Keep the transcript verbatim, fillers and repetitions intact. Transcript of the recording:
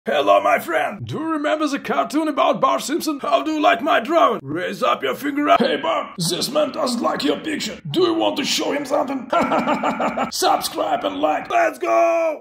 Hello, my friend. Do you remember the cartoon about Bart Simpson? How do you like my drawing? Raise up your finger up. Hey, Bart, this man doesn't like your picture. Do you want to show him something? Subscribe and like. Let's go!